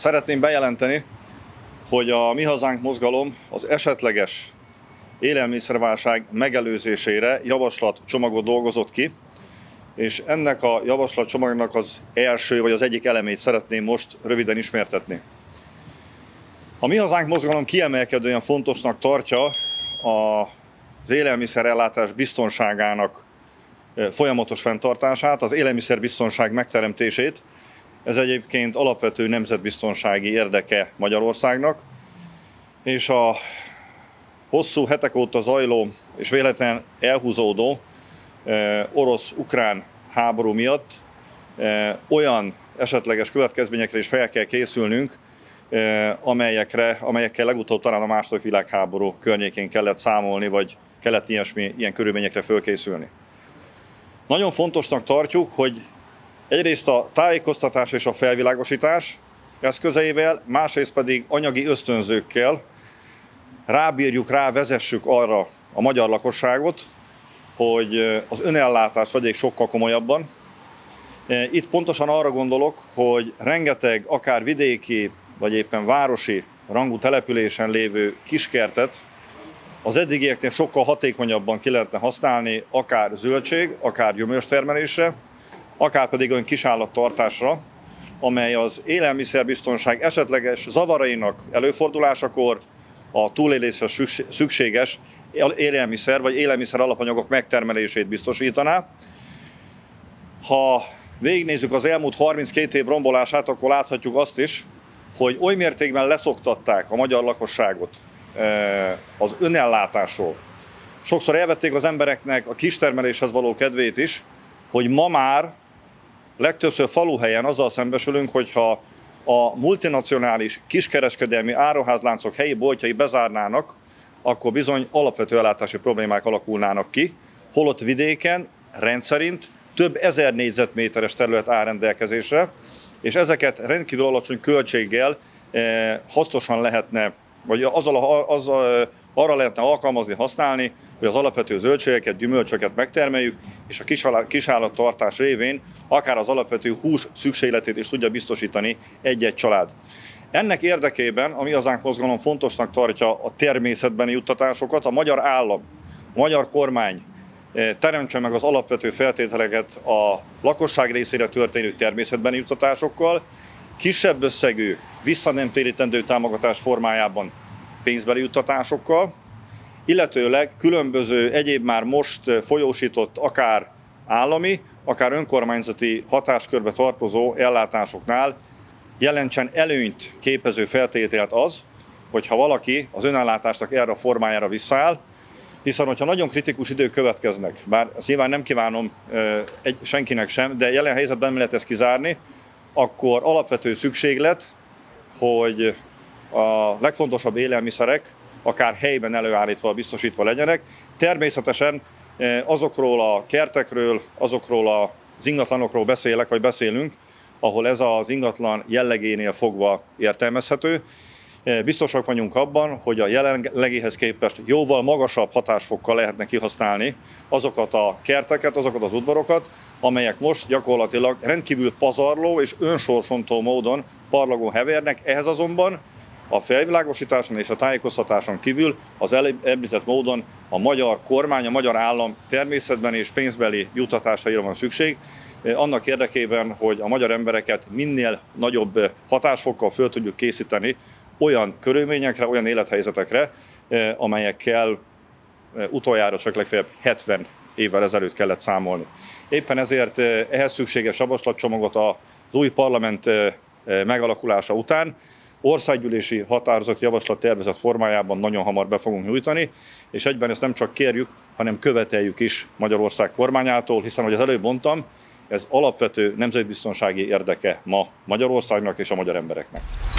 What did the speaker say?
Szeretném bejelenteni, hogy a Mi Hazánk mozgalom az esetleges élelmiszerválság megelőzésére javaslatcsomagot dolgozott ki, és ennek a javaslatcsomagnak az első vagy az egyik elemét szeretném most röviden ismertetni. A Mi Hazánk mozgalom kiemelkedően fontosnak tartja az élelmiszerellátás biztonságának folyamatos fenntartását, az élelmiszerbiztonság megteremtését. Ez egyébként alapvető nemzetbiztonsági érdeke Magyarországnak, és a hosszú hetek óta zajló és véletlenül elhúzódó orosz-ukrán háború miatt olyan esetleges következményekre is fel kell készülnünk, amelyekkel legutóbb talán a második világháború környékén kellett számolni, vagy kellett ilyen körülményekre fölkészülni. Nagyon fontosnak tartjuk, hogy egyrészt a tájékoztatás és a felvilágosítás eszközeivel, másrészt pedig anyagi ösztönzőkkel rávezessük arra a magyar lakosságot, hogy az önellátást vegyék sokkal komolyabban. Itt pontosan arra gondolok, hogy rengeteg akár vidéki vagy éppen városi rangú településen lévő kiskertet az eddigieknél sokkal hatékonyabban ki lehetne használni, akár zöldség, akár gyümölcstermelésre, akár pedig olyan kisállattartásra, amely az élelmiszerbiztonság esetleges zavarainak előfordulásakor a túlélésre szükséges élelmiszer vagy élelmiszer alapanyagok megtermelését biztosítaná. Ha végignézzük az elmúlt 32 év rombolását, akkor láthatjuk azt is, hogy oly mértékben leszoktatták a magyar lakosságot az önellátásról. Sokszor elvették az embereknek a kistermeléshez való kedvét is, hogy ma már legtöbbször faluhelyen azzal szembesülünk, hogyha a multinacionális kiskereskedelmi áruházláncok helyi boltjai bezárnának, akkor bizony alapvető ellátási problémák alakulnának ki, holott vidéken rendszerint több ezer négyzetméteres terület áll rendelkezésre, és ezeket rendkívül alacsony költséggel hasznosan lehetne, vagy arra lehetne alkalmazni, használni, hogy az alapvető zöldségeket, gyümölcsöket megtermeljük, és a kisállattartás révén akár az alapvető hús szükségletét is tudja biztosítani egy-egy család. Ennek érdekében a Mi Hazánk mozgalom fontosnak tartja a természetbeni juttatásokat. A magyar állam, a magyar kormány teremtse meg az alapvető feltételeket a lakosság részére történő természetbeni juttatásokkal, kisebb összegű, visszanemtérítendő támogatás formájában pénzbeli juttatásokkal, illetőleg különböző egyéb már most folyósított akár állami, akár önkormányzati hatáskörbe tartozó ellátásoknál jelentsen előnyt képező feltételt az, hogyha valaki az önellátásnak erre a formájára visszaáll, hiszen hogyha nagyon kritikus idők következnek, bár ezt nyilván nem kívánom senkinek sem, de jelen helyzetben nem lehet ezt kizárni, akkor alapvető szükséglet, hogy a legfontosabb élelmiszerek akár helyben előállítva, biztosítva legyenek. Természetesen azokról a kertekről, azokról az ingatlanokról beszélünk, ahol ez az ingatlan jellegénél fogva értelmezhető. Biztosak vagyunk abban, hogy a jelenlegihez képest jóval magasabb hatásfokkal lehetne kihasználni azokat a kerteket, azokat az udvarokat, amelyek most gyakorlatilag rendkívül pazarló és önsorsontó módon parlagon hevernek. Ehhez azonban a felvilágosításon és a tájékoztatáson kívül az említett módon a magyar kormány, a magyar állam természetben és pénzbeli juttatásaira van szükség, annak érdekében, hogy a magyar embereket minél nagyobb hatásfokkal föl tudjuk készíteni olyan körülményekre, olyan élethelyzetekre, amelyekkel utoljára csak legfeljebb 70 évvel ezelőtt kellett számolni. Éppen ezért ehhez szükséges javaslatcsomagot az új parlament megalakulása után országgyűlési határozati javaslattervezet formájában nagyon hamar be fogunk nyújtani, és egyben ezt nem csak kérjük, hanem követeljük is Magyarország kormányától, hiszen, ahogy az előbb mondtam, ez alapvető nemzetbiztonsági érdeke ma Magyarországnak és a magyar embereknek.